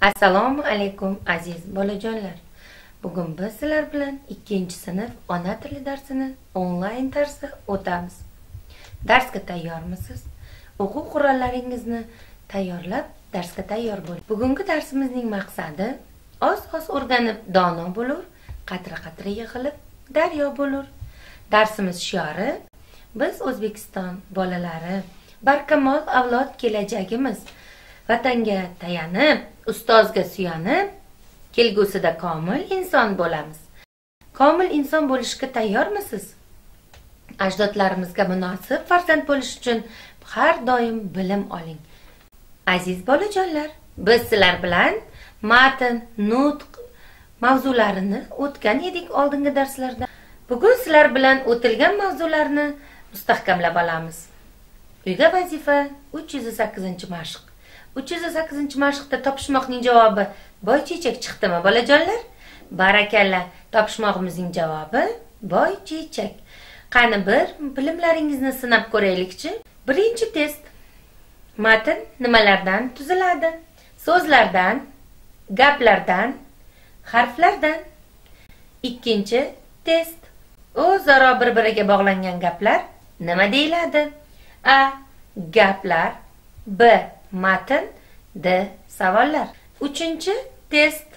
Assalomu alaykum aziz bolajonlar. Bugun biz sizlar bilan 2-sinf ona tili darsini onlayn tarzda o'tamiz. Darsga tayyormisiz? O'quv qurollaringizni tayyorlab darsga tayyor bo'ling. Bugungi darsimizning maqsadi oz-oz o'rganib dono bo'lur, qatra-qatra yig'ilib daryo bo'lur. Darsimiz shiori: biz O'zbekiston bolalari, barkamol avlod kelajagimiz. Vatanga tayanib, ustozga suyanib, kelgusida komil inson bo'lamiz. Komil inson bo'lishga tayyormisiz? Ajdodlarimizga munosib farzand bo'lish uchun har doim bilim oling. Aziz bolajonlar, biz sizlar bilan matn, nutq mavzularini o'tgan edik oldingi darslarda. Bugun sizlar bilan o'tilgan mavzularni mustahkamlab olamiz. Uyga vazifa 308-mashq. 308-mashqda topishmoqning javobi boy chechak chiqdimi bolajonlar? Barakalla, topishmoqimizning javobi boy chechak. Qani bir bilimlaringizni sinab ko'raylikchi. Birinchi test. Matn nimalardan tuziladi? So'zlardan, gaplardan, harflardan. Ikkinchi test. O'zaro bir-biriga bog'langan gaplar nima deyiladi? A. Gaplar. B. Matn. D. Savollar. Uchinchi test.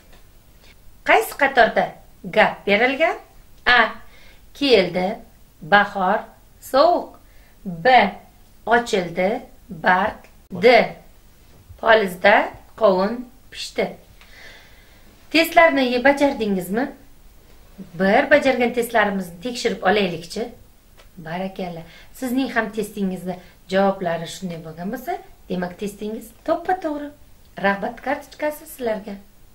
Qaysi qatorda gap berilgan? A. Keldi, bahor, sovuq. B. Ochildi, barg. D. Polizda qovun pishdi. Testlarni bajardingizmi? Bir bajargan testlarimizni tekshirib olaylikchi. Barakalla. Sizning ham testingizda javoblari shunday bo'lgan bo'lsa, demak testingiz to'ppa-to'g'ri. Rag'bat kartochkasi sizlarga.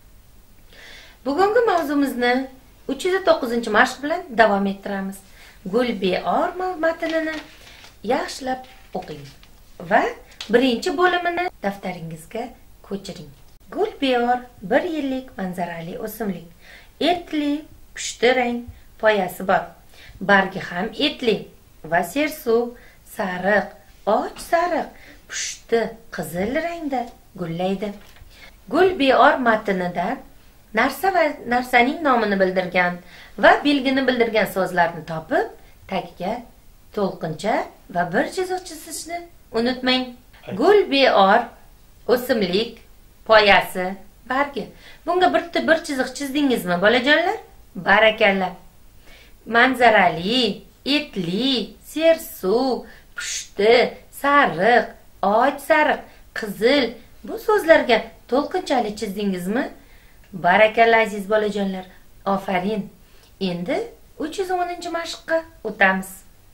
Bugungi mavzumizni 309-mashq bilan davom ettiramiz. Gulbeor matnini yaxshilab o'qing va birinchi bo'limini daftaringizga ko'chiring. Gulbeor 1 yillik manzarali o'simlik. Etli, pushti rang poyasi bor. Bargi ham etli va sersuv, sariq, och sariq, pushti qizil rangda gullaydi. Gulbeor matnida narsa va narsaning nomini bildirgan va belgini bildirgan so'zlarni topib, tagiga to'lqincha va bir chiziq chizishni unutmang. Gulbeor o'simlik, poyasi, bargi. Bunga bir chiziq chizdingizmi bolajonlar? Barakalla. Manzarali, etli, sersuv, pushti, sariq, och sariq, qizil bu so'zlarga to'lqinchali chizdingizmi? Barakalla aziz bolajonlar. Ofarin. Endi 310-mashqqa o'tamiz.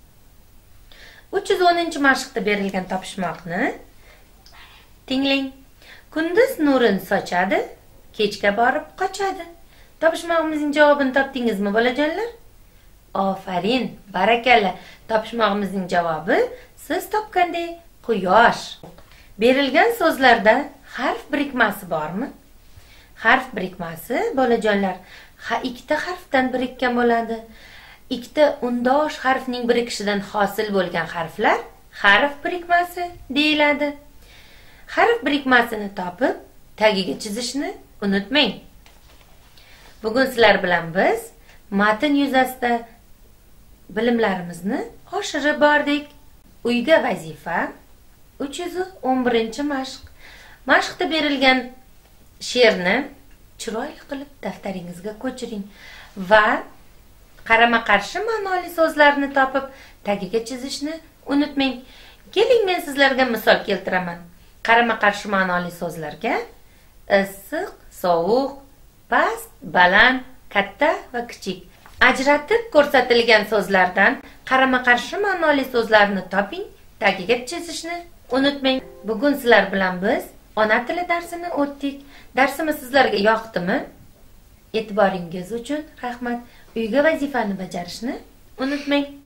310-mashqda berilgan topishmoqni tinglang. Kunduz nurini sochadi, kechga borib qochadi. Topishmoqimizning javobini topdingizmi bolajonlar? Ofarin, barakalla. Topishmoqimizning javobi siz topgandek quyosh. Berilgan so'zlarda harf birikmasi bormi? Harf birikmasi bolajonlar ikkita harfdan birikkan bo'ladi. Ikkita undosh harfning birikishidan hosil bo'lgan harflar harf birikmasi deyiladi. Harf birikmasini topib, tagiga chizishni unutmang. Bugun sizlar bilan biz matn yuzasida bilimlarimizni oshirib bordik. Uyga vazifa 311-mashq. Mashqda berilgan she'rni chiroyli qilib daftaringizga ko'chiring va qarama-qarshi ma'noli so'zlarni topib tagiga chizishni unutmang. Keling, men sizlarga misol keltiraman. Qarama-qarshi ma'noli so'zlarga issiq, sovuq, past, baland, katta va kichik ajratib ko'rsatilgan so'zlardan qarama-qarshi ma'noli so'zlarni toping, tagiga chizishni unutmang. Bugun sizlar bilan biz ona tili darsini o'tdik. Darsimiz sizlarga yoqdimi? E'tiboringiz uchun rahmat. Uyga vazifani bajarishni unutmang.